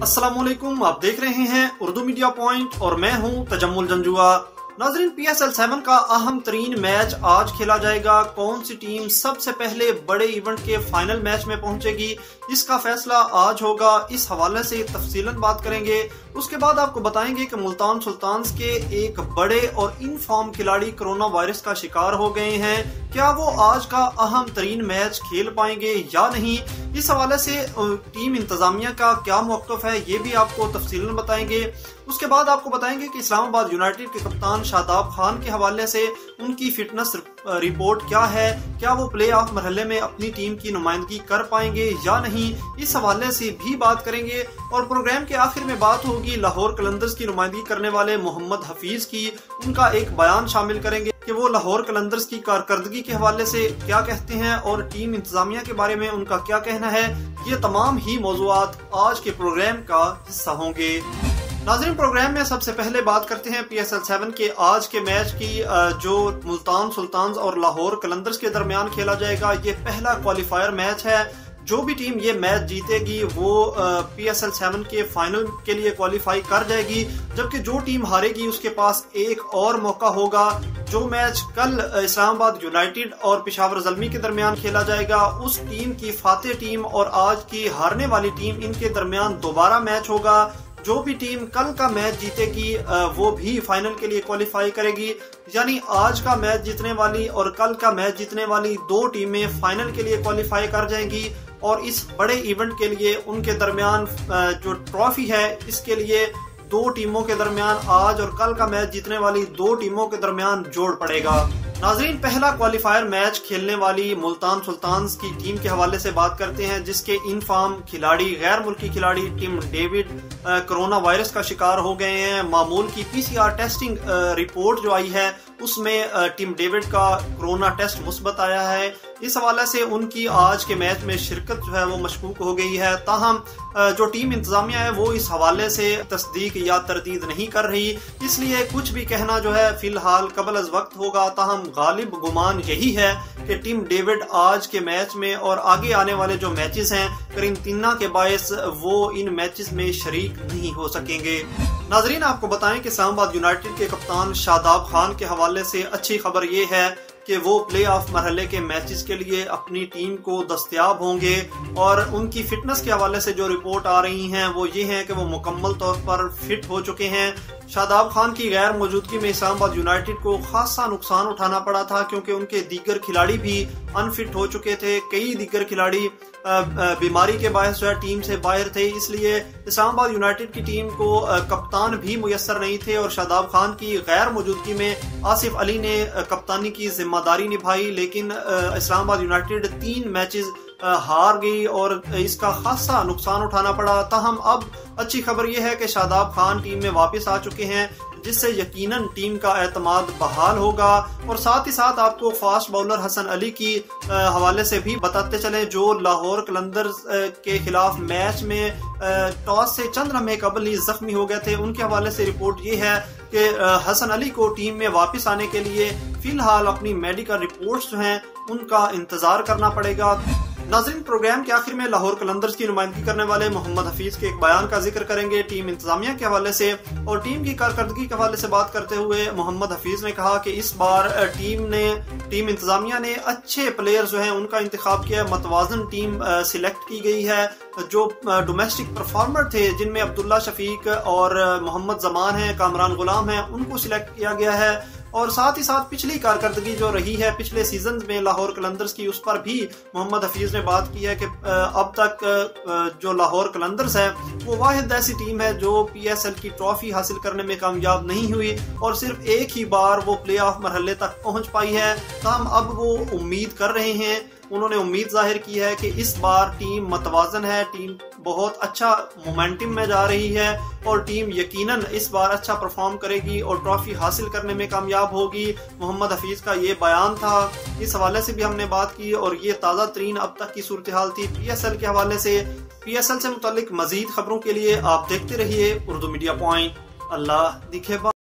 अस्सलामुअलैकुम, आप देख रहे हैं उर्दू मीडिया पॉइंट और मैं हूं तजम्मुल जंजुआ। नाजरीन, PSL 7 का अहम तरीन मैच आज खेला जाएगा। कौन सी टीम सबसे पहले बड़े इवेंट के फाइनल मैच में पहुंचेगी, इसका फैसला आज होगा। इस हवाले से तफसीलन बात करेंगे। उसके बाद आपको बताएंगे कि मुल्तान सुल्तान्स के एक बड़े और इनफॉर्म खिलाड़ी कोरोना वायरस का शिकार हो गए हैं। क्या वो आज का अहम तरीन मैच खेल पाएंगे या नहीं, इस हवाले से टीम इंतजामिया का क्या मौक़िफ़ है, ये भी आपको तफसीलन बताएंगे। उसके बाद आपको बताएंगे कि इस्लामाबाद यूनाइटेड के कप्तान शादाब खान के हवाले से उनकी फिटनेस रिपोर्ट क्या है, क्या वो प्ले ऑफ मरहले में अपनी टीम की नुमाइंदगी कर पाएंगे या नहीं, इस हवाले से भी बात करेंगे। और प्रोग्राम के आखिर में बात होगी लाहौर कलंदर्स की नुमाइंदगी करने वाले मोहम्मद हफीज की। उनका एक बयान शामिल करेंगे कि वो लाहौर कलंदर्स की कारकर्दगी के हवाले से क्या कहते हैं और टीम इंतजामिया के बारे में उनका क्या कहना है। ये तमाम ही मौज़ूआत आज के प्रोग्राम का हिस्सा होंगे। नाज़रीन, प्रोग्राम में सबसे पहले बात करते हैं PSL 7 के आज के मैच की, जो मुल्तान सुल्तान्स और लाहौर कलंदर्स के दरमियान खेला जाएगा। ये पहला क्वालिफायर मैच है। जो भी टीम ये मैच जीतेगी वो PSL 7 के फाइनल के लिए क्वालिफाई कर जाएगी, जबकि जो टीम हारेगी उसके पास एक और मौका होगा। जो मैच कल इस्लामाबाद यूनाइटेड और पेशावर ज़ल्मी के दरमियान खेला जाएगा, उस टीम की फातेह टीम और आज की हारने वाली टीम, इनके दरमियान दोबारा मैच होगा। जो भी टीम कल का मैच जीतेगी वो भी फाइनल के लिए क्वालिफाई करेगी। यानी आज का मैच जीतने वाली और कल का मैच जीतने वाली दो टीमें फाइनल के लिए क्वालिफाई कर जाएंगी। और इस बड़े इवेंट के लिए उनके दरमियान जो ट्रॉफी है, इसके लिए दो टीमों के दरमियान आज और कल का मैच जीतने वाली दो टीमों के दरमियान जोड़ पड़ेगा। नाजरीन, पहला क्वालिफायर मैच खेलने वाली मुल्तान सुल्तान्स की टीम के हवाले से बात करते हैं, जिसके इनफॉर्म खिलाड़ी, गैर मुल्की खिलाड़ी टिम डेविड कोरोना वायरस का शिकार हो गए हैं। मामूल की PCR टेस्टिंग रिपोर्ट जो आई है उसमें टिम डेविड का कोरोना टेस्ट मुस्बत आया है। इस हवाले से उनकी आज के मैच में शिरकत जो है वो मशकूक हो गई है। ताहम जो टीम इंतजामिया है वो इस हवाले से तस्दीक या तरदीद नहीं कर रही, इसलिए कुछ भी कहना जो है फिलहाल कबल अज वक्त होगा। ताहम गालिब गुमान यही है कि टिम डेविड आज के मैच में और आगे आने वाले जो मैचेस हैं करींतीना के बायस वो इन मैचेस में शरीक नहीं हो सकेंगे। नाजरीन, आपको बताएं कि इस्लामाबाद यूनाइटेड के कप्तान शादाब खान के हवाले से अच्छी खबर ये है कि वो प्ले ऑफ मरहले के मैचेस के लिए अपनी टीम को दस्तयाब होंगे। और उनकी फिटनेस के हवाले से जो रिपोर्ट आ रही हैं वो ये हैं कि वो मुकम्मल तौर पर फिट हो चुके हैं। शादाब खान की गैर मौजूदगी में इस्लामाबाद यूनाइटेड को खासा नुकसान उठाना पड़ा था, क्योंकि उनके दीगर खिलाड़ी भी अनफिट हो चुके थे। कई दीगर खिलाड़ी बीमारी के बायस जो है टीम से बाहर थे, इसलिए इस्लामाबाद यूनाइटेड की टीम को कप्तान भी मुयस्सर नहीं थे। और शादाब खान की गैर मौजूदगी में आसिफ अली ने कप्तानी की जिम्मेदारी निभाई, लेकिन इस्लामाबाद यूनाइटेड 3 मैचेस हार गई और इसका खासा नुकसान उठाना पड़ा। ताहम अब अच्छी खबर यह है कि शादाब खान टीम में वापस आ चुके हैं, जिससे यकीनन टीम का एतमाद बहाल होगा। और साथ ही साथ आपको फास्ट बॉलर हसन अली की हवाले से भी बताते चले, जो लाहौर कलंदर्स के खिलाफ मैच में टॉस से चंद लम्हे कबल ही जख्मी हो गए थे। उनके हवाले से रिपोर्ट ये है कि हसन अली को टीम में वापस आने के लिए फिलहाल अपनी मेडिकल रिपोर्ट्स जो हैं उनका इंतजार करना पड़ेगा। नाज़रीन, प्रोग्राम के आखिर में लाहौर कलंदर्स की नुमाइंदगी करने वाले मोहम्मद हफीज के एक बयान का जिक्र करेंगे टीम इंतजामिया के हवाले से। और टीम की कारकर्दगी के हवाले से बात करते हुए मोहम्मद हफीज ने कहा कि इस बार टीम इंतजामिया ने अच्छे प्लेयर जो हैं उनका इंतखाब किया। मतवाजन टीम सिलेक्ट की गई है। जो डोमेस्टिक परफॉर्मर थे, जिनमें अब्दुल्ला शफीक और मोहम्मद जमान हैं, कामरान गुलाम हैं, उनको सिलेक्ट किया गया है। और साथ ही साथ पिछली कारकर्दगी जो रही है पिछले सीजन में लाहौर कलंदर्स की, उस पर भी मोहम्मद हफीज ने बात की है कि अब तक जो लाहौर कलंदर्स है वो वाहिद ऐसी टीम है जो PSL की ट्रॉफी हासिल करने में कामयाब नहीं हुई और सिर्फ एक ही बार वो प्ले ऑफ मरहले तक पहुंच पाई है। ताहम अब वो उम्मीद कर रहे हैं, उन्होंने उम्मीद जाहिर की है कि इस बार टीम मतवाजन है, टीम बहुत अच्छा मोमेंटम में जा रही है और टीम यकीनन इस बार अच्छा परफॉर्म करेगी और ट्रॉफी हासिल करने में कामयाब होगी। मोहम्मद हफीज का ये बयान था, इस हवाले से भी हमने बात की और ये ताज़ा तरीन अब तक की सूरत हाल थी PSL के हवाले से। PSL से मुतालिक मजीद खबरों के लिए आप देखते रहिए उर्दू मीडिया पॉइंट। अल्लाह दिखे।